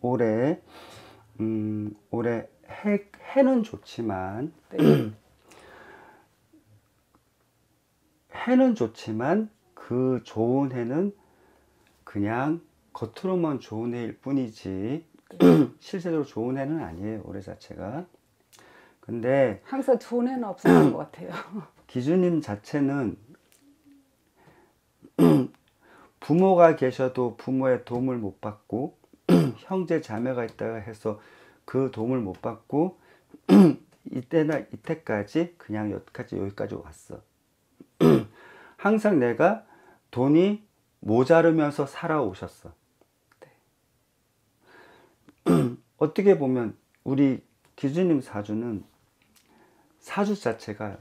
올해 올해 해는 좋지만 네. 해는 좋지만 그 좋은 해는 그냥 겉으로만 좋은 해일 뿐이지 실제로 좋은 해는 아니에요, 올해 자체가. 근데 항상 좋은 해는 없었던 것 같아요. 기준님 자체는 부모가 계셔도 부모의 도움을 못 받고 형제 자매가 있다가 해서 그 도움을 못 받고 이때나 이때까지 그냥 여기까지 왔어. 항상 내가 돈이 모자르면서 살아오셨어. 어떻게 보면 우리 기준님 사주는 사주 자체가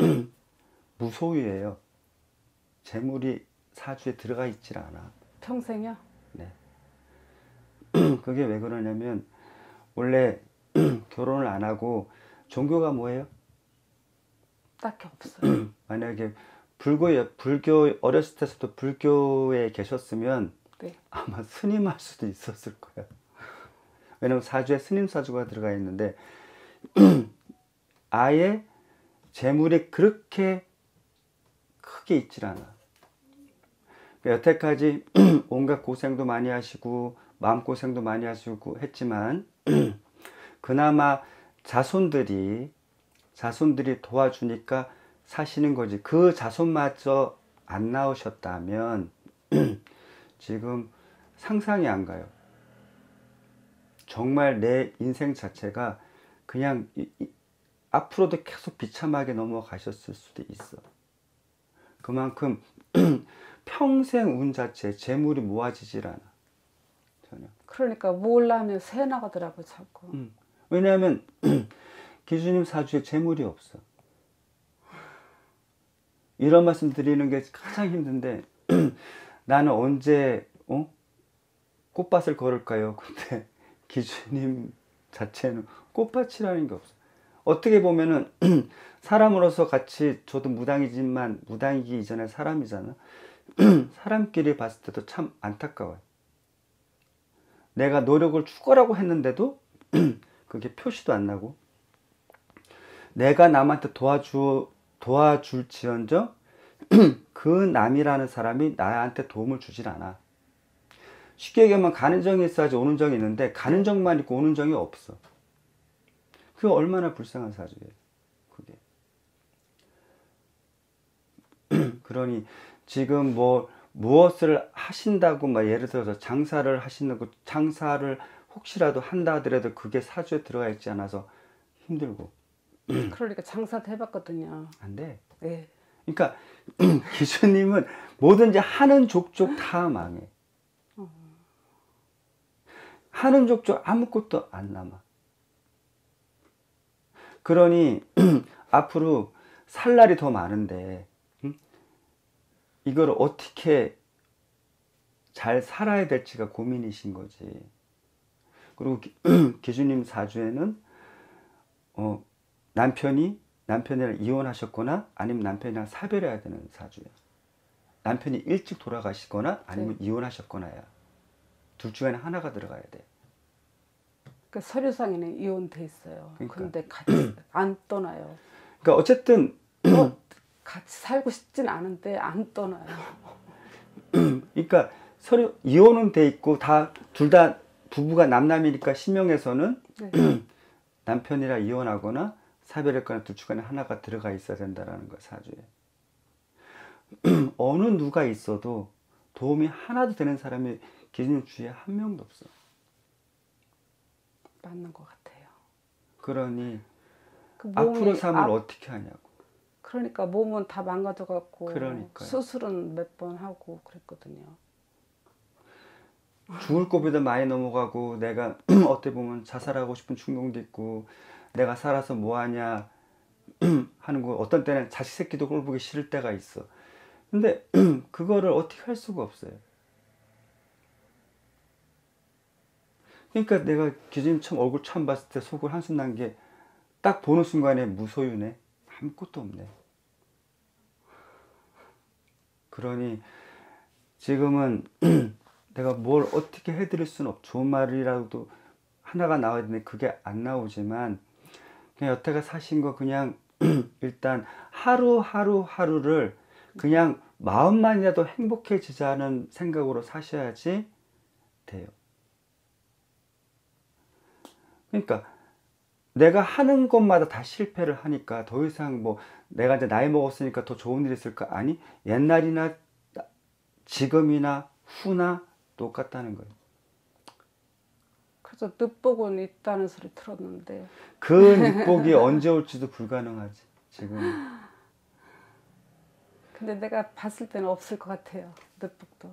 무소유예요. 재물이 사주에 들어가 있질 않아. 평생요? 네. 그게 왜 그러냐면 원래 결혼을 안 하고 종교가 뭐예요? 딱히 없어요. 만약에 불교 어렸을 때부터 불교에 계셨으면 네. 아마 스님 할 수도 있었을 거야. 왜냐면 사주에 스님 사주가 들어가 있는데 아예 재물이 그렇게 크게 있질 않아. 그러니까 여태까지 온갖 고생도 많이 하시고 마음고생도 많이 하시고 했지만 그나마 자손들이 도와주니까 사시는 거지. 그 자손마저 안 나오셨다면 지금 상상이 안 가요. 정말 내 인생 자체가 그냥 앞으로도 계속 비참하게 넘어가셨을 수도 있어. 그만큼 평생 운 자체 재물이 모아지질 않아. 전혀. 그러니까 몰라 하면 새 나가더라고요, 자꾸. 왜냐하면 기준님 사주에 재물이 없어. 이런 말씀 드리는 게 가장 힘든데 나는 언제 꽃밭을 걸을까요? 근데 기준님 자체는 꽃밭이라는 게 없어. 어떻게 보면은 사람으로서 같이 저도 무당이지만 무당이기 이전에 사람이잖아. 사람끼리 봤을 때도 참 안타까워요. 내가 노력을 죽어라고 했는데도 그게 표시도 안 나고 내가 남한테 도와줄지언정 그 남이라는 사람이 나한테 도움을 주질 않아. 쉽게 얘기하면 가는 정이 있어야지 오는 정이 있는데 가는 정만 있고 오는 정이 없어. 그게 얼마나 불쌍한 사주예요. 그게. 그러니 지금 무엇을 하신다고 막 예를 들어서 장사를 하시는 거 장사를 혹시라도 한다 하더라도 그게 사주에 들어가 있지 않아서 힘들고. 그러니까 장사도 해봤거든요. 안 돼. 네. 그러니까 기수님은 뭐든지 하는 족족 다 망해. 하는 족족 아무것도 안 남아. 그러니 앞으로 살 날이 더 많은데 이걸 어떻게 잘 살아야 될지가 고민이신 거지. 그리고 기주님 사주에는 남편이랑 이혼하셨거나 아니면 남편이랑 사별해야 되는 사주예요. 남편이 일찍 돌아가시거나 아니면 이혼하셨거나야. 둘 중에 하나가 들어가야 돼. 그 서류상에는 이혼돼 있어요. 그러니까. 근데 같이 안 떠나요. 그러니까 어쨌든 같이 살고 싶진 않은데 안 떠나요. 그러니까 서류 이혼은 돼 있고 둘 다 부부가 남남이니까 신명에서는 네. 남편이랑 이혼하거나 사별했거나 둘 중에 하나가 들어가 있어야 된다라는 거야, 사주에. 어느 누가 있어도 도움이 하나도 되는 사람이 기준님 주위에 한 명도 없어. 맞는 것 같아요. 그러니 그 앞으로 삶을 어떻게 하냐고. 그러니까 몸은 다 망가져갖고 그러니까요. 수술은 몇 번 하고 그랬거든요. 죽을 고비도 많이 넘어가고 내가 어떻게 보면 자살하고 싶은 충동도 있고 내가 살아서 뭐하냐 하는 거 어떤 때는 자식 새끼도 꼴 보기 싫을 때가 있어. 근데 그거를 어떻게 할 수가 없어요. 그러니까 내가 기준님 얼굴 처음 봤을 때 속을 한숨 난 게 딱 보는 순간에 무소유네. 아무것도 없네. 그러니 지금은 내가 뭘 어떻게 해드릴 수는 없. 좋은 말이라도 하나가 나와야 되는데 그게 안 나오지만 그냥 여태가 사신 거 그냥 일단 하루하루를 그냥 마음만이라도 행복해지자는 생각으로 사셔야지 돼요. 그러니까 내가 하는 것마다 다 실패를 하니까 더 이상 뭐 내가 이제 나이 먹었으니까 더 좋은 일 있을까? 아니, 옛날이나 지금이나 후나 똑같다는 거예요. 그래서 늦복은 있다는 소리 들었는데 그 늑복이 언제 올지도 불가능하지 지금. 근데 내가 봤을 때는 없을 것 같아요. 늦복도.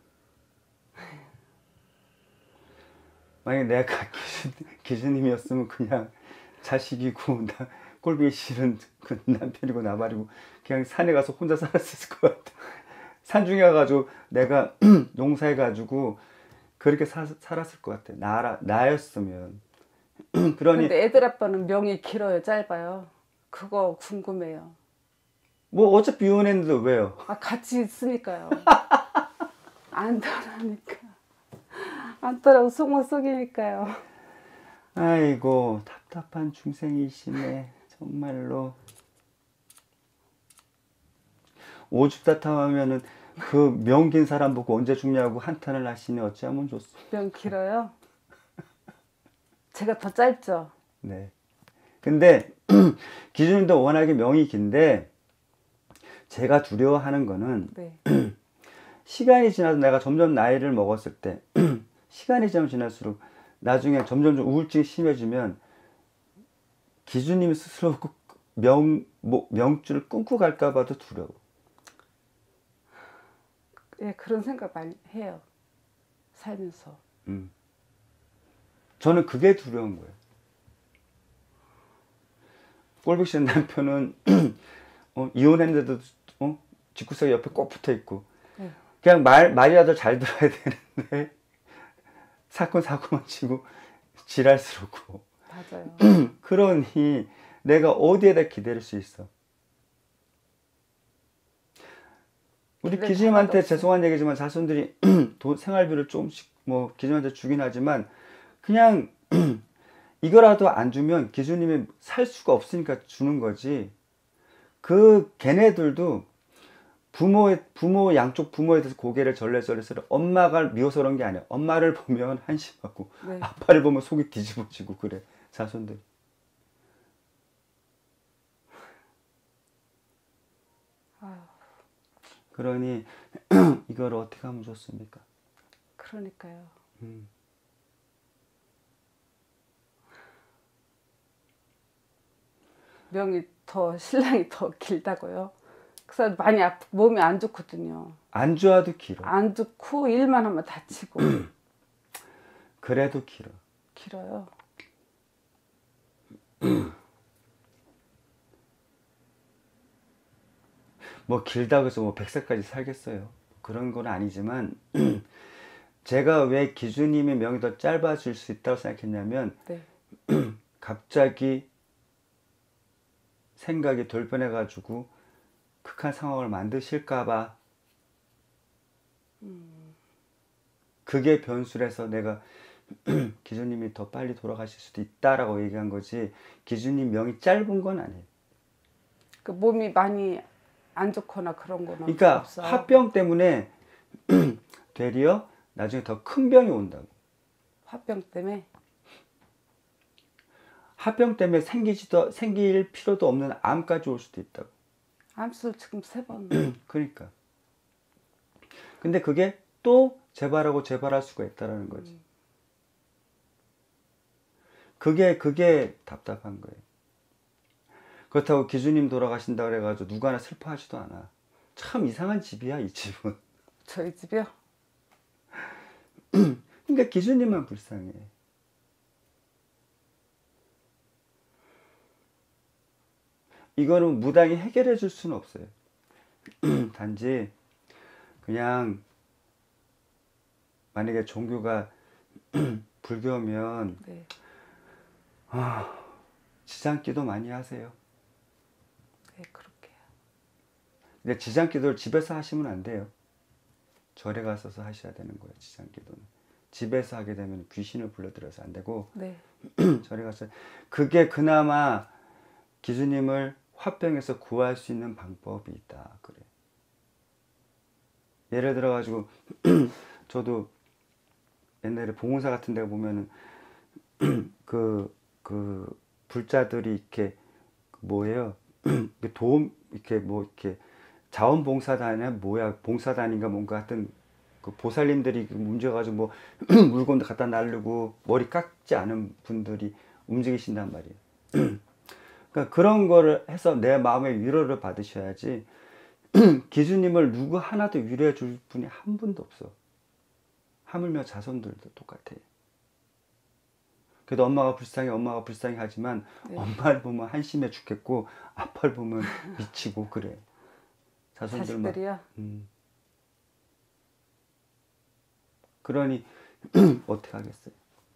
만약에 내가 기준님이었으면 그냥 자식이고 나 꼴보기 싫은 그 남편이고 나발이고 그냥 산에 가서 혼자 살았을 것 같아. 산중에 가가지고 내가 농사해가지고 그렇게 살았을 것 같아. 나였으면. 그러니 근데 애들 아빠는 명이 길어요, 짧아요? 그거 궁금해요. 뭐 어차피 이혼했는데 왜요? 아, 같이 있으니까요. 안 떠나니까. 안 떠나고 속못 속이니까요. 아이고 답답한 중생이시네 정말로. 오죽다탐하면은 그 명 긴 사람 보고 언제 죽냐고 한탄을 하시니 어찌하면 좋소. 명 길어요? 제가 더 짧죠? 네. 근데 기준님도 워낙에 명이 긴데 제가 두려워하는 거는 네. 시간이 지나서 내가 점점 나이를 먹었을 때 시간이 지날수록 나중에 점점 좀 우울증이 심해지면 기준님 스스로 명줄을 끊고 갈까 봐도 두려워. 예, 그런 생각 많이 해요. 살면서. 저는 그게 두려운 거예요. 꼴보기 싫은 남편은 이혼했는데도 집구석에 옆에 꼭 붙어 있고 네. 그냥 말이라도 잘 들어야 되는데 사고만 치고 지랄스럽고. 맞아요. 그러니 내가 어디에다 기댈 수 있어. 우리 기댈 기준님한테 하나도 없어요. 죄송한 얘기지만 자손들이 생활비를 조금씩 뭐 기준님한테 주긴 하지만 그냥 이거라도 안 주면 기준님이 살 수가 없으니까 주는 거지. 그 걔네들도 양쪽 부모에 대해서 고개를 절레절레 엄마가 미워서 그런 게 아니야. 엄마를 보면 한심하고 네. 아빠를 보면 속이 뒤집어지고 그래 자손들. 아유, 그러니 이걸 어떻게 하면 좋습니까? 그러니까요. 신랑이 더 길다고요? 그 사람 많이 몸이 안 좋거든요. 안 좋아도 길어. 안 좋고 일만 하면 다치고. 그래도 길어. 길어요. 뭐 길다고 해서 뭐 100살까지 살겠어요. 그런 건 아니지만 제가 왜 기준님의 명이 더 짧아질 수 있다고 생각했냐면 네. 갑자기 생각이 돌변해가지고 극한 상황을 만드실까봐 그게 변수라서 내가 기준님이 더 빨리 돌아가실 수도 있다라고 얘기한 거지 기준님 명이 짧은 건 아니에요. 그 몸이 많이 안 좋거나 그런 거는 그러니까 없어요. 화병 때문에 되려 나중에 더 큰 병이 온다고. 화병 때문에. 화병 때문에 생길 필요도 없는 암까지 올 수도 있다고. 암수를 지금 3번. 그러니까. 근데 그게 또 재발할 수가 있다라는 거지. 그게 답답한 거예요. 그렇다고 기준님 돌아가신다 그래가지고 누가 하나 슬퍼하지도 않아. 참 이상한 집이야 이 집은. 저희 집이요? 그러니까 기준님만 불쌍해. 이거는 무당이 해결해 줄 수는 없어요. 단지 그냥 만약에 종교가 불교면 네. 지장기도 많이 하세요. 네, 그렇게요. 근데 지장기도를 집에서 하시면 안 돼요. 절에 가서서 하셔야 되는 거예요. 지장기도는. 집에서 하게 되면 귀신을 불러들여서 안 되고 네. 절에 가서 그게 그나마 기수님을 화병에서 구할 수 있는 방법이 있다. 그래. 예를 들어 가지고 저도 옛날에 봉사 같은 데 보면은 그 불자들이 이렇게 뭐예요? 도움 이렇게 뭐 이렇게 자원봉사단이야 뭐야 봉사단인가 뭔가 하여튼 그 보살님들이 움직여가지고 뭐 물건도 갖다 날르고 머리 깎지 않은 분들이 움직이신단 말이에요. 그러니까 그런 거를 해서 내 마음의 위로를 받으셔야지 기수님을 누구 하나도 위로해 줄 분이 한 분도 없어. 하물며 자손들도 똑같아요. 그래도 엄마가 불쌍해 하지만 네. 엄마를 보면 한심해 죽겠고 아빠를 보면 미치고 그래. 자손들만. 자식들이요? 그러니 어떻게 하겠어요?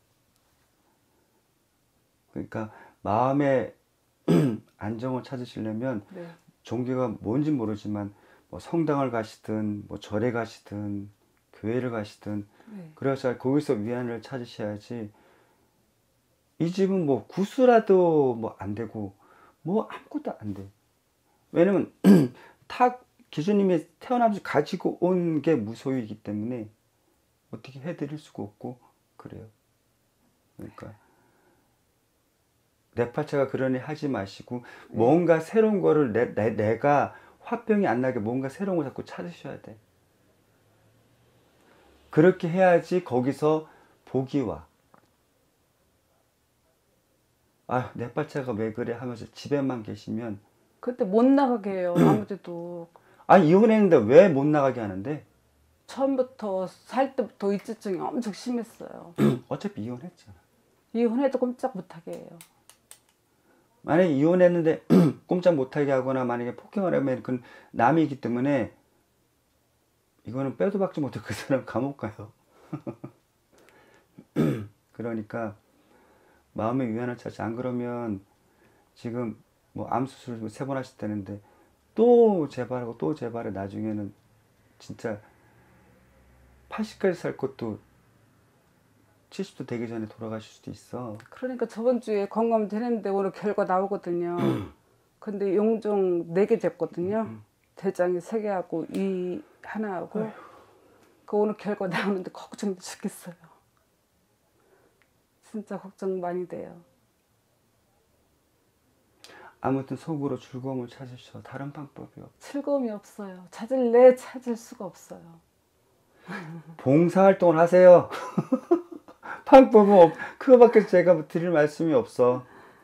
그러니까 마음의 안정을 찾으시려면 네. 종교가 뭔지 모르지만 뭐 성당을 가시든 뭐 절에 가시든 교회를 가시든 네. 그래서 거기서 위안을 찾으셔야지. 이 집은 뭐 구수라도 뭐 안 되고 뭐 아무것도 안 돼. 왜냐면 타 기수님이 태어나면서 가지고 온 게 무소유이기 때문에 어떻게 해드릴 수가 없고 그래요. 그러니까 뇌파체가 그러니 하지 마시고 뭔가 새로운 거를 내가 화병이 안 나게 뭔가 새로운 걸 자꾸 찾으셔야 돼. 그렇게 해야지 거기서 복이 와. 아, 뇌파체가 왜 그래 하면서 집에만 계시면 그때 못 나가게 해요. 아무데도. 아, 이혼했는데 왜 못 나가게 하는데? 처음부터 살 때부터 의지증이 엄청 심했어요. 어차피 이혼했잖아. 이혼해도 꼼짝 못하게 해요. 만약에 이혼했는데 꼼짝 못하게 하거나 만약에 폭행을 하면 그건 남이기 때문에 이거는 빼도 박지 못해 그 사람 감옥 가요. 그러니까 마음의 위안을 찾지. 안 그러면 지금 뭐 암 수술 3번 하셨다는데 또 재발하고 또 재발해. 나중에는 진짜 80까지 살 것도 70도 되기 전에 돌아가실 수도 있어. 그러니까 저번 주에 건강 되는데 오늘 결과 나오거든요. 근데 용종 4개 됐거든요. 대장이 3개 하고 위 하나 하고. 그 오늘 결과 나오는데 걱정돼 죽겠어요. 진짜 걱정 많이 돼요. 아무튼 속으로 즐거움을 찾으셔. 다른 방법이 없어. 즐거움이 없어요. 찾을 수가 없어요. 봉사활동을 하세요. 방법은 그거밖에 제가 드릴 말씀이 없어.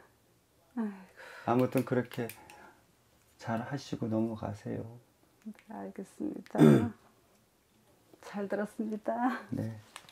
아무튼 그렇게 잘 하시고 넘어가세요. 네, 알겠습니다. 잘 들었습니다. 네.